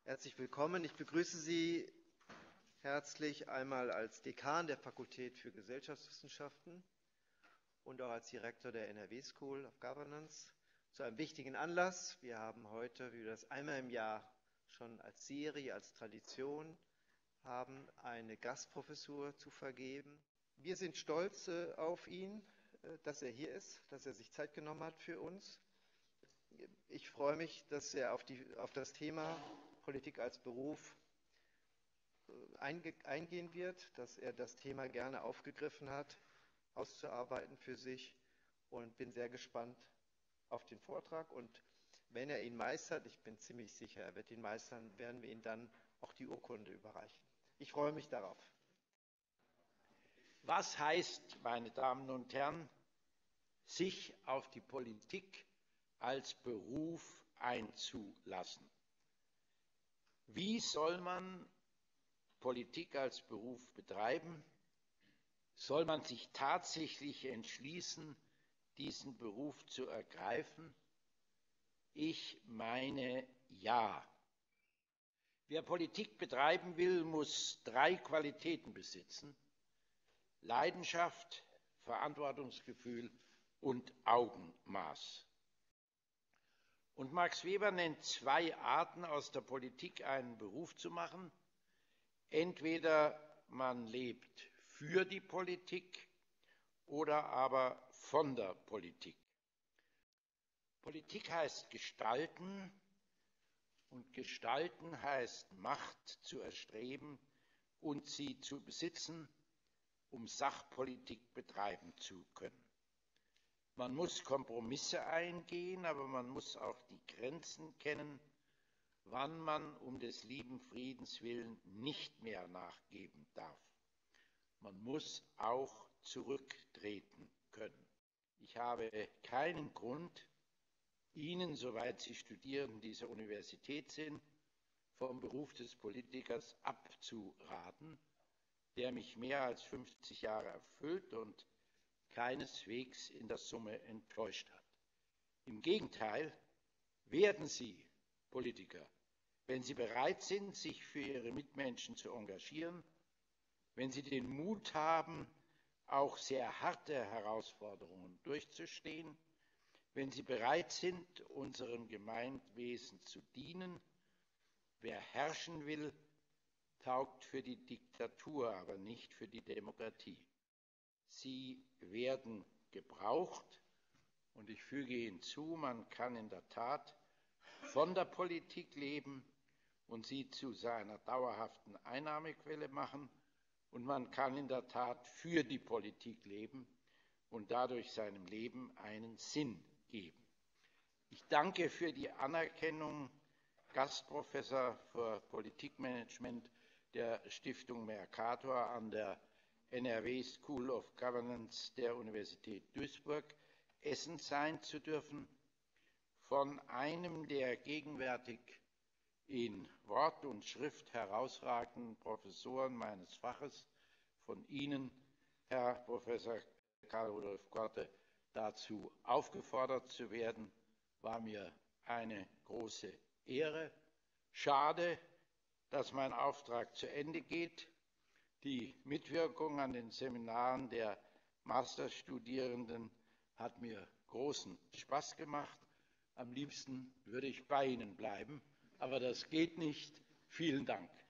Herzlich willkommen. Ich begrüße Sie herzlich einmal als Dekan der Fakultät für Gesellschaftswissenschaften und auch als Direktor der NRW School of Governance zu einem wichtigen Anlass. Wir haben heute, wie wir das einmal im Jahr schon als Serie, als Tradition haben, eine Gastprofessur zu vergeben. Wir sind stolz auf ihn, dass er hier ist, dass er sich Zeit genommen hat für uns. Ich freue mich, dass er auf das Thema Politik als Beruf eingehen wird, dass er das Thema gerne aufgegriffen hat, auszuarbeiten für sich, und bin sehr gespannt auf den Vortrag. Und wenn er ihn meistert, ich bin ziemlich sicher, er wird ihn meistern, werden wir ihm dann auch die Urkunde überreichen. Ich freue mich darauf. Was heißt, meine Damen und Herren, sich auf die Politik als Beruf einzulassen? Wie soll man Politik als Beruf betreiben? Soll man sich tatsächlich entschließen, diesen Beruf zu ergreifen? Ich meine, ja. Wer Politik betreiben will, muss 3 Qualitäten besitzen: Leidenschaft, Verantwortungsgefühl und Augenmaß. Und Max Weber nennt 2 Arten, aus der Politik einen Beruf zu machen. Entweder man lebt für die Politik oder aber von der Politik. Politik heißt gestalten, und gestalten heißt Macht zu erstreben und sie zu besitzen, um Sachpolitik betreiben zu können. Man muss Kompromisse eingehen, aber man muss auch die Grenzen kennen, wann man um des lieben Friedens willen nicht mehr nachgeben darf. Man muss auch zurücktreten können. Ich habe keinen Grund, Ihnen, soweit Sie Studierende dieser Universität sind, vom Beruf des Politikers abzuraten, der mich mehr als 50 Jahre erfüllt und keineswegs in der Summe enttäuscht hat. Im Gegenteil, werden Sie Politiker, wenn Sie bereit sind, sich für Ihre Mitmenschen zu engagieren, wenn Sie den Mut haben, auch sehr harte Herausforderungen durchzustehen, wenn Sie bereit sind, unserem Gemeinwesen zu dienen. Wer herrschen will, taugt für die Diktatur, aber nicht für die Demokratie. Sie werden gebraucht, und ich füge hinzu, man kann in der Tat von der Politik leben und sie zu seiner dauerhaften Einnahmequelle machen, und man kann in der Tat für die Politik leben und dadurch seinem Leben einen Sinn geben. Ich danke für die Anerkennung, Gastprofessor für Politikmanagement der Stiftung Mercator an der NRW School of Governance der Universität Duisburg Essen sein zu dürfen, von einem der gegenwärtig in Wort und Schrift herausragenden Professoren meines Faches, von Ihnen, Herr Professor Karl Rudolf Korte, dazu aufgefordert zu werden, war mir eine große Ehre. Schade, dass mein Auftrag zu Ende geht. Die Mitwirkung an den Seminaren der Masterstudierenden hat mir großen Spaß gemacht. Am liebsten würde ich bei Ihnen bleiben, aber das geht nicht. Vielen Dank.